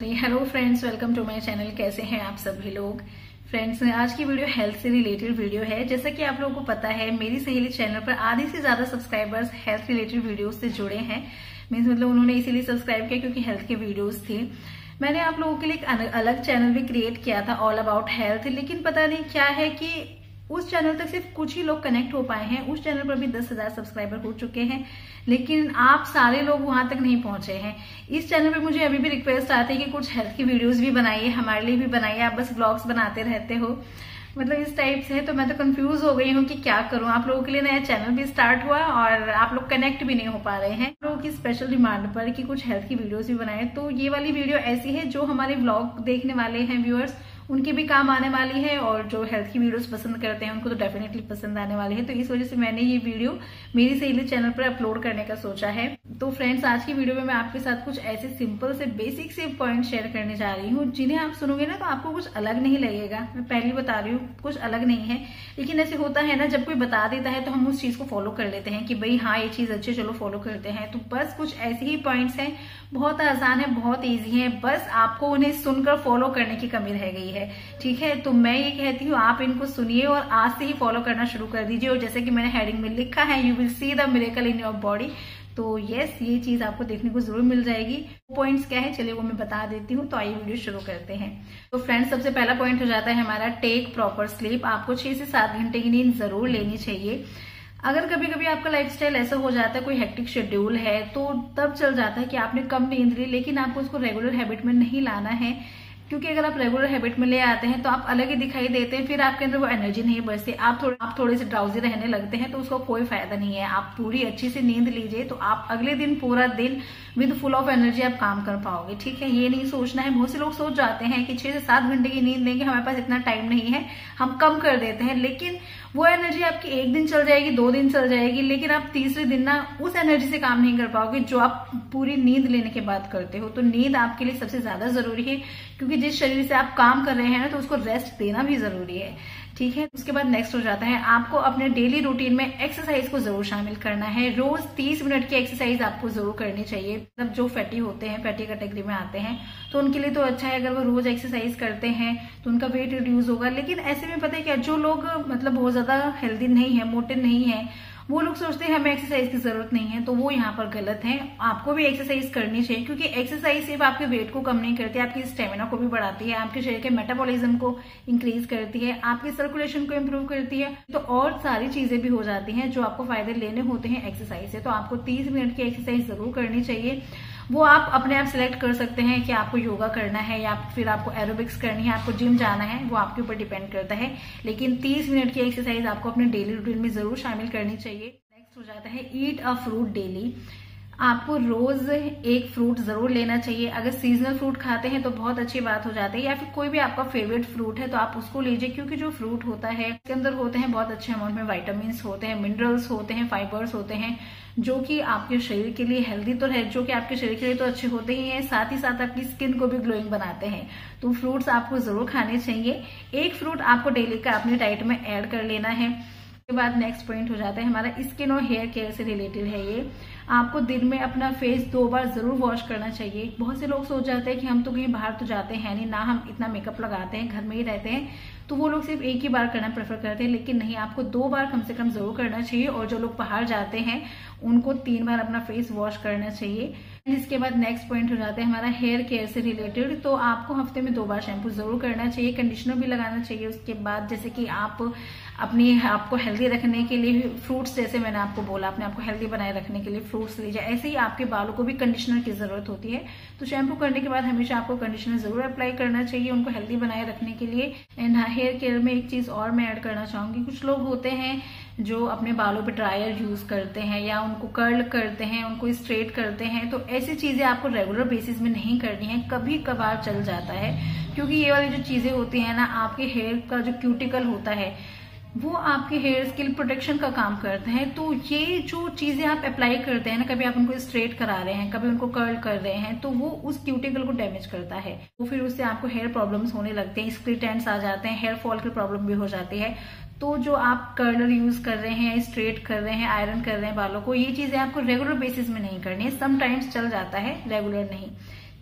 Hello friends, welcome to my channel. कैसे हैं आप सभी लोग। फ्रेंड्स, आज की वीडियो हेल्थ से रिलेटेड वीडियो है। जैसा कि आप लोगों को पता है, मेरी सहेली चैनल पर आधी से ज्यादा सब्सक्राइबर्स हेल्थ रिलेटेड वीडियोस से जुड़े हैं। मतलब उन्होंने इसीलिए सब्सक्राइब किया क्योंकि हेल्थ के वीडियोस थे। मैंने आप लोगों के लिए एक अलग चैनल भी क्रिएट किया था, ऑल अबाउट हेल्थ, लेकिन पता नहीं क्या है कि उस चैनल तक सिर्फ कुछ ही लोग कनेक्ट हो पाए हैं। उस चैनल पर भी 10,000 सब्सक्राइबर हो चुके हैं, लेकिन आप सारे लोग वहां तक नहीं पहुंचे हैं। इस चैनल पे मुझे अभी भी रिक्वेस्ट आती है कि कुछ हेल्थ की वीडियोस भी बनाइए, हमारे लिए भी बनाइए, आप बस ब्लॉग्स बनाते रहते हो, मतलब इस टाइप से है। तो मैं तो कंफ्यूज हो गई हूँ कि क्या करूं। आप लोगों के लिए नया चैनल भी स्टार्ट हुआ और आप लोग कनेक्ट भी नहीं हो पा रहे हैं। आप लोगों की स्पेशल डिमांड पर कि कुछ हेल्थ की वीडियोस भी बनाए, तो ये वाली वीडियो ऐसी है जो हमारे ब्लॉग देखने वाले हैं व्यूअर्स, उनके भी काम आने वाली है, और जो हेल्थ की वीडियोस पसंद करते हैं उनको तो डेफिनेटली पसंद आने वाली है। तो इस वजह से मैंने ये वीडियो मेरी सहेली चैनल पर अपलोड करने का सोचा है। तो फ्रेंड्स, आज की वीडियो में मैं आपके साथ कुछ ऐसे सिंपल से बेसिक से पॉइंट शेयर करने जा रही हूँ जिन्हें आप सुनोगे ना तो आपको कुछ अलग नहीं लगेगा। मैं पहले बता रही हूँ, कुछ अलग नहीं है, लेकिन ऐसे होता है ना, जब कोई बता देता है तो हम उस चीज को फॉलो कर लेते हैं कि भाई हाँ ये चीज अच्छी, चलो फॉलो करते हैं। तो बस कुछ ऐसे ही पॉइंट्स हैं, बहुत आसान है, बहुत ईजी है, बस आपको उन्हें सुनकर फॉलो करने की कमी रह गई है। ठीक है, तो मैं ये कहती हूँ आप इनको सुनिए और आज से ही फॉलो करना शुरू कर दीजिए। और जैसे कि मैंने हेडिंग में लिखा है, you will see the miracle in your body, तो यस, ये चीज आपको देखने को जरूर मिल जाएगी। पॉइंट्स क्या है चलिए वो मैं बता देती हूँ। तो आइए वीडियो शुरू करते हैं। तो फ्रेंड्स, सबसे पहला पॉइंट हो जाता है हमारा टेक प्रॉपर स्लीप। आपको 6 से 7 घंटे की नींद जरूर लेनी चाहिए। अगर कभी कभी आपका लाइफस्टाइल ऐसा हो जाता है, कोई हेक्टिक शेड्यूल है, तो तब चल जाता है कि आपने कम नींद ली, लेकिन आपको उसको रेगुलर हैबिट में नहीं लाना है। क्योंकि अगर आप रेगुलर हैबिट में ले आते हैं तो आप अलग ही दिखाई देते हैं, फिर आपके अंदर वो एनर्जी नहीं बचती, आप थोड़े से ड्राउजी रहने लगते हैं, तो उसका कोई फायदा नहीं है। आप पूरी अच्छी से नींद लीजिए तो आप अगले दिन पूरा दिन विद फुल ऑफ एनर्जी आप काम कर पाओगे। ठीक है, ये नहीं सोचना है। बहुत से लोग सोच जाते हैं कि 6 से 7 घंटे की नींद लेंगे, हमारे पास इतना टाइम नहीं है, हम कम कर देते हैं, लेकिन वो एनर्जी आपकी 1 दिन चल जाएगी, 2 दिन चल जाएगी, लेकिन आप तीसरे दिन ना उस एनर्जी से काम नहीं कर पाओगे जो आप पूरी नींद लेने के बाद करते हो। तो नींद आपके लिए सबसे ज्यादा जरूरी है, क्योंकि जिस शरीर से आप काम कर रहे हैं ना, तो उसको रेस्ट देना भी जरूरी है। ठीक है, उसके बाद नेक्स्ट हो जाता है आपको अपने डेली रूटीन में एक्सरसाइज को जरूर शामिल करना है। रोज 30 मिनट की एक्सरसाइज आपको जरूर करनी चाहिए। मतलब जो फैटी होते हैं, फैटी कैटेगरी में आते हैं, तो उनके लिए तो अच्छा है अगर वो रोज एक्सरसाइज करते हैं तो उनका वेट रिड्यूस होगा। लेकिन ऐसे में पता है क्या, जो लोग मतलब बहुत ज्यादा हेल्दी नहीं है, मोटे नहीं है, वो लोग सोचते हैं हमें एक्सरसाइज की जरूरत नहीं है, तो वो यहाँ पर गलत है। आपको भी एक्सरसाइज करनी चाहिए, क्योंकि एक्सरसाइज सिर्फ आपके वेट को कम नहीं करती, आपकी स्टेमिना को भी बढ़ाती है, आपके शरीर के मेटाबॉलिज्म को इंक्रीज करती है, आपकी सर्कुलेशन को इम्प्रूव करती है, तो और सारी चीजें भी हो जाती हैं जो आपको फायदे लेने होते हैं एक्सरसाइज से। तो आपको 30 मिनट की एक्सरसाइज जरूर करनी चाहिए। वो आप अपने आप सिलेक्ट कर सकते हैं कि आपको योगा करना है या फिर आपको एरोबिक्स करनी है, आपको जिम जाना है, वो आपके ऊपर डिपेंड करता है, लेकिन 30 मिनट की एक्सरसाइज आपको अपने डेली रूटीन में जरूर शामिल करनी चाहिए। नेक्स्ट हो जाता है ईट अ फ्रूट डेली। आपको रोज एक फ्रूट जरूर लेना चाहिए। अगर सीजनल फ्रूट खाते हैं तो बहुत अच्छी बात हो जाती है, या फिर कोई भी आपका फेवरेट फ्रूट है तो आप उसको लीजिए, क्योंकि जो फ्रूट होता है उसके अंदर होते हैं बहुत अच्छे अमाउंट में विटामिन होते हैं, मिनरल्स होते हैं, फाइबर्स होते हैं, जो कि आपके शरीर के लिए हेल्दी तो है, जो कि आपके शरीर के लिए तो अच्छे होते ही हैं, साथ ही साथ आपकी स्किन को भी ग्लोइंग बनाते हैं। तो फ्रूट्स आपको जरूर खाने चाहिए। एक फ्रूट आपको डेली का अपनी डाइट में ऐड कर लेना है। उसके बाद नेक्स्ट पॉइंट हो जाता है हमारा स्किन और हेयर केयर से रिलेटेड है ये। आपको दिन में अपना फेस 2 बार जरूर वॉश करना चाहिए। बहुत से लोग सोच जाते हैं कि हम तो कहीं बाहर तो जाते हैं नहीं ना, हम इतना मेकअप लगाते हैं, घर में ही रहते हैं, तो वो लोग सिर्फ एक ही बार करना प्रेफर करते हैं, लेकिन नहीं, आपको 2 बार कम से कम जरूर करना चाहिए। और जो लोग बाहर जाते हैं उनको 3 बार अपना फेस वॉश करना चाहिए। इसके बाद नेक्स्ट पॉइंट हो जाता है हमारा हेयर केयर से रिलेटेड। तो आपको हफ्ते में 2 बार शैम्पू जरूर करना चाहिए, कंडीशनर भी लगाना चाहिए। उसके बाद जैसे कि आपको हेल्दी रखने के लिए फ्रूट्स, जैसे मैंने आपको बोला, अपने आपको हेल्दी बनाए रखने के लिए फ्रूट्स लीजिए, ऐसे ही आपके बालों को भी कंडीशनर की जरूरत होती है। तो शैम्पू करने के बाद हमेशा आपको कंडीशनर जरूर अप्लाई करना चाहिए उनको हेल्दी बनाए रखने के लिए। एंड हेयर केयर में एक चीज और मैं ऐड करना चाहूंगी, कुछ लोग होते हैं जो अपने बालों पे ड्रायर यूज करते हैं या उनको कर्ल करते हैं, उनको स्ट्रेट करते हैं, तो ऐसी चीजें आपको रेगुलर बेसिस में नहीं करनी है, कभी कभार चल जाता है। क्योंकि ये वाली जो चीजें होती है ना, आपके हेयर का जो क्यूटिकल होता है वो आपके हेयर स्किल प्रोटेक्शन का काम करते हैं। तो ये जो चीजें आप अप्लाई करते हैं ना, कभी आप उनको स्ट्रेट करा रहे हैं, कभी उनको कर्ल कर रहे हैं, तो वो उस क्यूटिकल को डैमेज करता है, तो फिर उससे आपको हेयर प्रॉब्लम्स होने लगते हैं, स्प्लिट एंड्स आ जाते हैं, हेयर फॉल की प्रॉब्लम भी हो जाती है। तो जो आप कर्लर यूज कर रहे हैं, स्ट्रेट कर रहे हैं, आयरन कर रहे हैं बालों को, ये चीजें आपको रेगुलर बेसिस में नहीं करनी है। समटाइम्स चल जाता है, रेगुलर नहीं।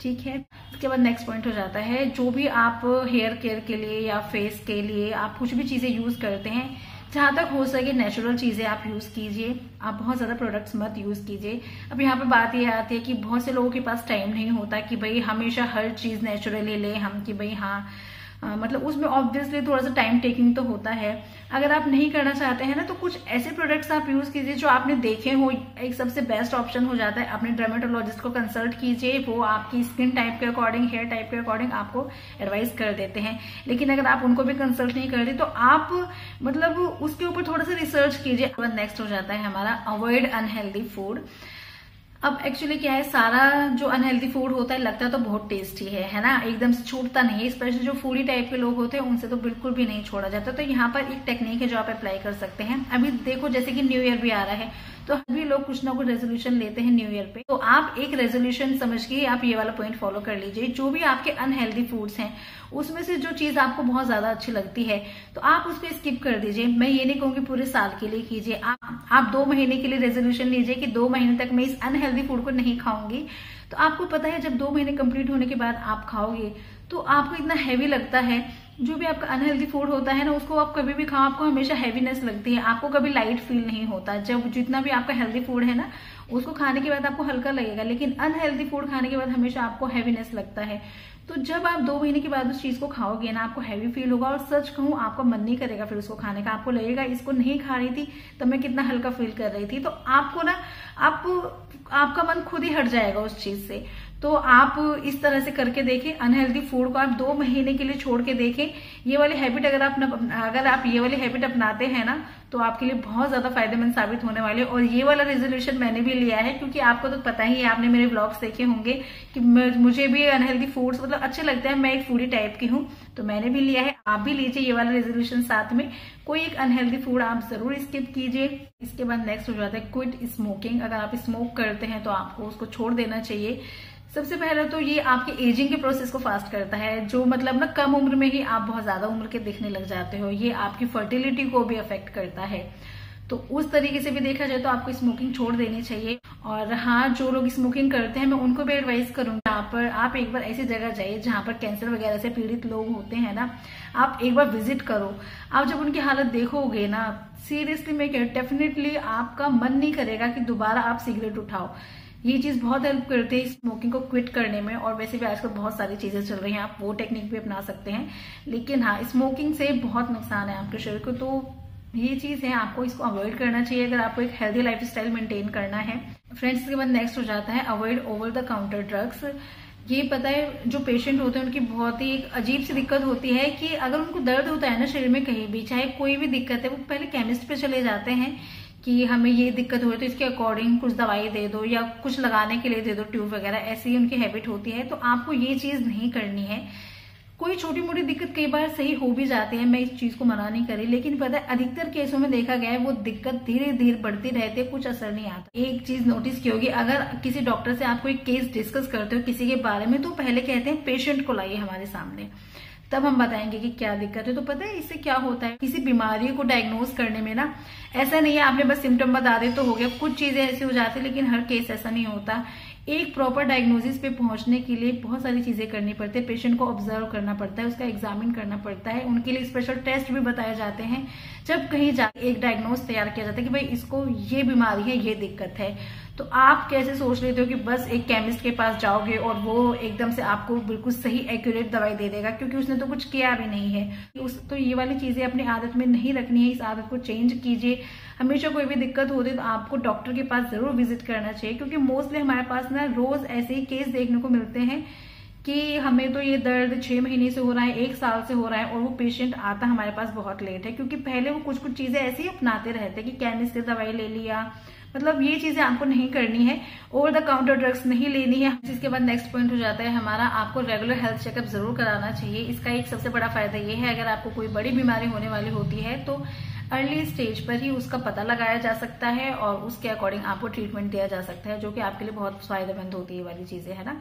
ठीक है। इसके बाद नेक्स्ट पॉइंट हो जाता है, जो भी आप हेयर केयर के लिए या फेस के लिए आप कुछ भी चीजें यूज करते हैं, जहां तक हो सके नेचुरल चीजें आप यूज कीजिए। आप बहुत ज्यादा प्रोडक्ट्स मत यूज कीजिए। अब यहाँ पे बात ये आती है कि बहुत से लोगों के पास टाइम नहीं होता कि भाई हमेशा हर चीज नेचुरली ले हम, कि भाई हाँ मतलब उसमें ऑब्वियसली थोड़ा सा टाइम टेकिंग तो होता है। अगर आप नहीं करना चाहते हैं ना, तो कुछ ऐसे प्रोडक्ट्स आप यूज कीजिए जो आपने देखे हो। एक सबसे बेस्ट ऑप्शन हो जाता है, अपने डर्मेटोलॉजिस्ट को कंसल्ट कीजिए, वो आपकी स्किन टाइप के अकॉर्डिंग, हेयर टाइप के अकॉर्डिंग आपको एडवाइस कर देते हैं। लेकिन अगर आप उनको भी कंसल्ट नहीं करते तो आप मतलब उसके ऊपर थोड़ा सा रिसर्च कीजिए। नेक्स्ट हो जाता है हमारा अवॉइड अनहेल्दी फूड। अब एक्चुअली क्या है, सारा जो अनहेल्दी फूड होता है लगता है तो बहुत टेस्टी है ना, एकदम से छूटता नहीं है। स्पेशली जो फूडी टाइप के लोग होते हैं उनसे तो बिल्कुल भी नहीं छोड़ा जाता। तो यहाँ पर एक टेक्निक है जो आप अप्लाई कर सकते हैं। अभी देखो जैसे कि न्यू ईयर भी आ रहा है, तो सभी लोग कुछ ना कुछ रेजोल्यूशन लेते हैं न्यू ईयर पे। तो आप एक रेजोल्यूशन समझ के आप ये वाला पॉइंट फॉलो कर लीजिए। जो भी आपके अनहेल्दी फूड्स हैं उसमें से जो चीज आपको बहुत ज्यादा अच्छी लगती है तो आप उसको स्किप कर दीजिए। मैं ये नहीं कहूंगी पूरे साल के लिए कीजिए, आप 2 महीने के लिए रेजोल्यूशन लीजिए कि 2 महीने तक मैं इस अनहेल्दी फूड को नहीं खाऊंगी। तो आपको पता है जब 2 महीने कंप्लीट होने के बाद आप खाओगे तो आपको इतना हैवी लगता है। जो भी आपका अनहेल्दी फूड होता है ना, उसको आप कभी भी खाओ आपको हमेशा हैवीनेस लगती है, आपको कभी लाइट फील नहीं होता। जब जितना भी आपका हेल्दी फूड है ना, उसको खाने के बाद आपको हल्का लगेगा, लेकिन अनहेल्दी फूड खाने के बाद हमेशा आपको हैवीनेस लगता है। तो जब आप 2 महीने के बाद उस चीज को खाओगे ना, आपको हैवी फील होगा और सच कहूं आपका मन नहीं करेगा फिर उसको खाने का। आपको लगेगा इसको नहीं खा रही थी तब मैं कितना हल्का फील कर रही थी। तो आपको ना आपका मन खुद ही हट जाएगा उस चीज से। तो आप इस तरह से करके देखें, अनहेल्दी फूड को आप 2 महीने के लिए छोड़ के देखें। ये वाली हैबिट अगर आप ये वाली हैबिट अपनाते हैं ना, तो आपके लिए बहुत ज्यादा फायदेमंद साबित होने वाले। और ये वाला रेजोल्यूशन मैंने भी लिया है, क्योंकि आपको तो पता ही है, आपने मेरे व्लॉग्स देखे होंगे कि मुझे भी अनहेल्दी फूड्स मतलब अच्छे लगते हैं। मैं एक फूडी टाइप की हूँ, तो मैंने भी लिया है। आप भी लीजिए ये वाला रेजोल्यूशन साथ में, कोई एक अनहेल्दी फूड आप जरूर स्किप कीजिए। इसके बाद नेक्स्ट हो जाता है क्विट स्मोकिंग। अगर आप स्मोक करते हैं तो आपको उसको छोड़ देना चाहिए। सबसे पहले तो ये आपके एजिंग के प्रोसेस को फास्ट करता है। जो मतलब ना कम उम्र में ही आप बहुत ज्यादा उम्र के दिखने लग जाते हो, ये आपकी फर्टिलिटी को भी अफेक्ट करता है। तो उस तरीके से भी देखा जाए तो आपको स्मोकिंग छोड़ देनी चाहिए। और हाँ, जो लोग स्मोकिंग करते हैं मैं उनको भी एडवाइस करूंगी, यहाँ पर आप एक बार ऐसी जगह जाइए जहां पर कैंसर वगैरह से पीड़ित लोग होते हैं ना, आप एक बार विजिट करो। आप जब उनकी हालत देखोगे ना, सीरियसली मैं डेफिनेटली आपका मन नहीं करेगा कि दोबारा आप सिगरेट उठाओ। ये चीज बहुत हेल्प करती है स्मोकिंग को क्विट करने में। और वैसे भी आजकल बहुत सारी चीजें चल रही हैं, आप वो टेक्निक भी अपना सकते हैं। लेकिन हाँ, स्मोकिंग से बहुत नुकसान है आपके शरीर को, तो ये चीज है, आपको इसको अवॉइड करना चाहिए अगर आपको एक हेल्दी लाइफस्टाइल मेंटेन करना है। फ्रेंड्स, इसके बाद नेक्स्ट हो जाता है avoid over the counter drugs. ये पता है जो पेशेंट होते हैं उनकी बहुत ही एक अजीब सी दिक्कत होती है कि अगर उनको दर्द होता है ना शरीर में कहीं भी, चाहे कोई भी दिक्कत है, वो पहले केमिस्ट पे चले जाते हैं कि हमें ये दिक्कत हो तो इसके अकॉर्डिंग कुछ दवाई दे दो या कुछ लगाने के लिए दे दो, ट्यूब वगैरह, ऐसी ही उनकी हैबिट होती है। तो आपको ये चीज नहीं करनी है। कोई छोटी मोटी दिक्कत कई बार सही हो भी जाती है, मैं इस चीज को मना नहीं करी, लेकिन पता है अधिकतर केसों में देखा गया है वो दिक्कत धीरे धीरे बढ़ती रहती है, कुछ असर नहीं आता। एक चीज नोटिस की होगी, अगर किसी डॉक्टर से आप कोई केस डिस्कस करते हो किसी के बारे में, तो पहले कहते हैं पेशेंट को लाइए हमारे सामने, तब हम बताएंगे कि क्या दिक्कत है। तो पता है इससे क्या होता है, किसी बीमारी को डायग्नोज करने में ना, ऐसा नहीं है आपने बस सिम्टम बता दे तो हो गया। कुछ चीजें ऐसी हो जाती है, लेकिन हर केस ऐसा नहीं होता। एक प्रॉपर डायग्नोसिस पे पहुंचने के लिए बहुत सारी चीजें करनी पड़ती है। पेशेंट को ऑब्जर्व करना पड़ता है, उसका एग्जामिन करना पड़ता है, उनके लिए स्पेशल टेस्ट भी बताए जाते हैं। जब कहीं जाके एक डायग्नोस तैयार किया जाता है कि भाई इसको ये बीमारी है, ये दिक्कत है, तो आप कैसे सोच लेते हो कि बस एक केमिस्ट के पास जाओगे और वो एकदम से आपको बिल्कुल सही एक्यूरेट दवाई दे देगा, क्योंकि उसने तो कुछ किया भी नहीं है। तो ये वाली चीजें अपनी आदत में नहीं रखनी है, इस आदत को चेंज कीजिए। हमेशा कोई भी दिक्कत होती है तो आपको डॉक्टर के पास जरूर विजिट करना चाहिए, क्योंकि मोस्टली हमारे पास ना रोज ऐसे ही केस देखने को मिलते हैं कि हमें तो ये दर्द 6 महीने से हो रहा है, 1 साल से हो रहा है, और वो पेशेंट आता हमारे पास बहुत लेट है, क्योंकि पहले वो कुछ कुछ चीजें ऐसे ही अपनाते रहते हैं कि केमिस्ट से दवाई ले लिया। मतलब ये चीजें आपको नहीं करनी है, ओवर द काउंटर ड्रग्स नहीं लेनी है। इसके बाद नेक्स्ट पॉइंट हो जाता है हमारा, आपको रेगुलर हेल्थ चेकअप जरूर कराना चाहिए। इसका एक सबसे बड़ा फायदा ये है, अगर आपको कोई बड़ी बीमारी होने वाली होती है तो अर्ली स्टेज पर ही उसका पता लगाया जा सकता है और उसके अकॉर्डिंग आपको ट्रीटमेंट दिया जा सकता है, जो कि आपके लिए बहुत फायदेमंद होती है ये वाली चीजें, है ना।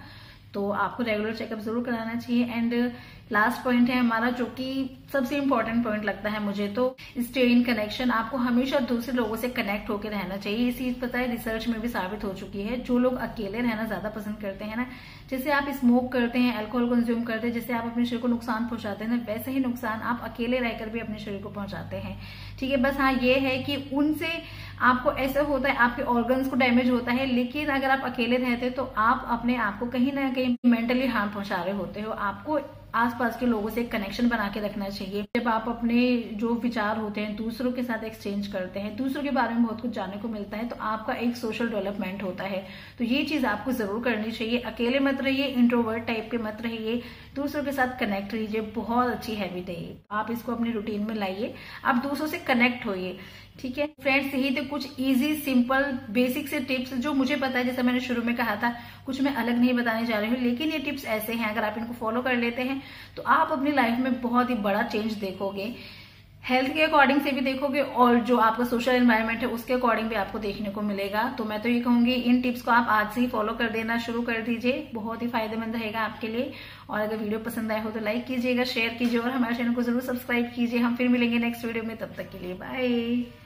तो आपको रेगुलर चेकअप जरूर कराना चाहिए। एंड लास्ट पॉइंट है हमारा, जो कि सबसे इंपॉर्टेंट पॉइंट लगता है मुझे, तो स्टे इन कनेक्शन। आपको हमेशा दूसरे लोगों से कनेक्ट होकर रहना चाहिए। ये चीज पता है रिसर्च में भी साबित हो चुकी है। जो लोग अकेले रहना ज्यादा पसंद करते हैं ना, जैसे आप स्मोक करते हैं, अल्कोहल कंज्यूम करते हैं, जैसे आप अपने शरीर को नुकसान पहुंचाते हैं ना, वैसे ही नुकसान आप अकेले रहकर भी अपने शरीर को पहुंचाते हैं। ठीक है, बस हाँ ये है कि उनसे आपको ऐसा होता है, आपके ऑर्गन्स को डैमेज होता है, लेकिन अगर आप अकेले रहते हैं तो आप अपने आप को कहीं ना कहीं मेंटली हार्म पहुंचा रहे होते हो। आपको आसपास के लोगों से कनेक्शन बना के रखना चाहिए। जब आप अपने जो विचार होते हैं दूसरों के साथ एक्सचेंज करते हैं, दूसरों के बारे में बहुत कुछ जानने को मिलता है, तो आपका एक सोशल डेवलपमेंट होता है। तो ये चीज आपको जरूर करनी चाहिए। अकेले मत रहिए, इंट्रोवर्ट टाइप के मत रहिए, दूसरों के साथ कनेक्ट रहिए। बहुत अच्छी हैबिट है ये, आप इसको अपनी रूटीन में लाइए, आप दूसरों से कनेक्ट होइए। ठीक है फ्रेंड्स, यही तो कुछ इजी सिंपल बेसिक से टिप्स जो मुझे पता है। जैसे मैंने शुरू में कहा था, कुछ मैं अलग नहीं बताने जा रही हूँ, लेकिन ये टिप्स ऐसे हैं, अगर आप इनको फॉलो कर लेते हैं तो आप अपनी लाइफ में बहुत ही बड़ा चेंज देखोगे। हेल्थ के अकॉर्डिंग से भी देखोगे और जो आपका सोशल एनवायरनमेंट है उसके अकॉर्डिंग भी आपको देखने को मिलेगा। तो मैं तो ये कहूंगी इन टिप्स को आप आज से ही फॉलो कर देना शुरू कर दीजिए, बहुत ही फायदेमंद रहेगा आपके लिए। और अगर वीडियो पसंद आए हो तो लाइक कीजिएगा, शेयर कीजिए और हमारे चैनल को जरूर सब्सक्राइब कीजिए। हम फिर मिलेंगे नेक्स्ट वीडियो में, तब तक के लिए बाय।